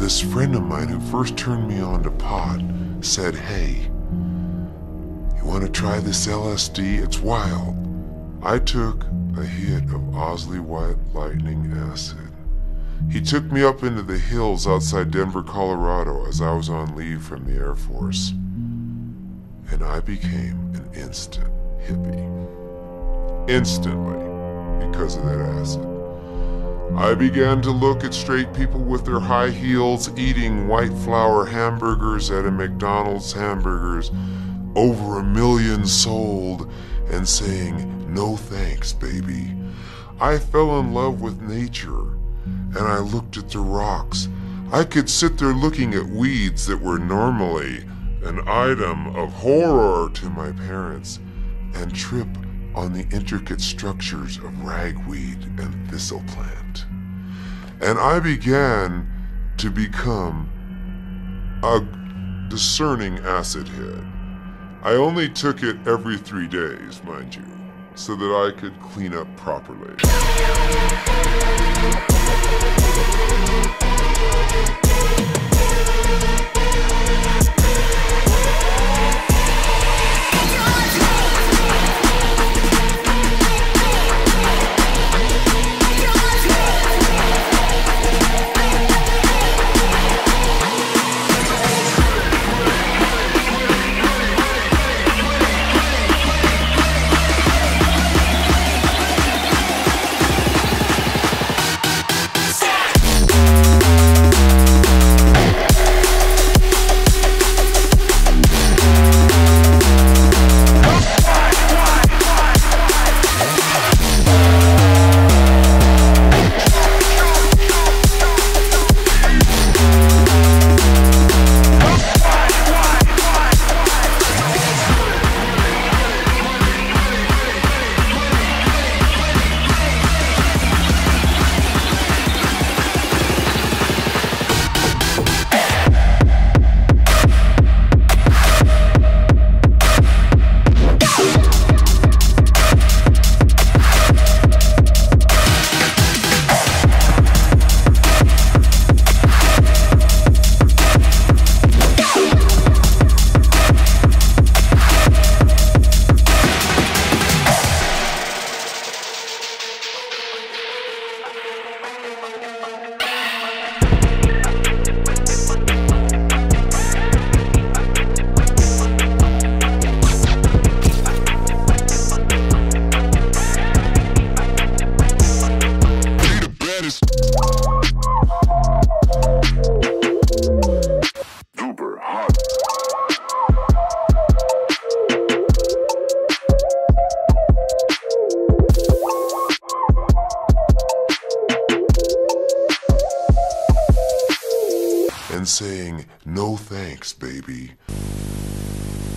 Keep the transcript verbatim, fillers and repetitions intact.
this friend of mine who first turned me on to pot said, "Hey, you want to try this L S D? It's wild." I took a hit of Owsley White Lightning acid. He took me up into the hills outside Denver, Colorado as I was on leave from the Air Force. And I became an instant hippie. Instantly, because of that acid. I began to look at straight people with their high heels eating white flour hamburgers at a McDonald's hamburgers, over a million sold, and saying, "No thanks, baby." I fell in love with nature, and I looked at the rocks. I could sit there looking at weeds that were normally an item of horror to my parents, and trip on the intricate structures of ragweed and thistle plant. And I began to become a discerning acid head. I only took it every three days, mind you, so that I could clean up properly. And saying, "No thanks, baby."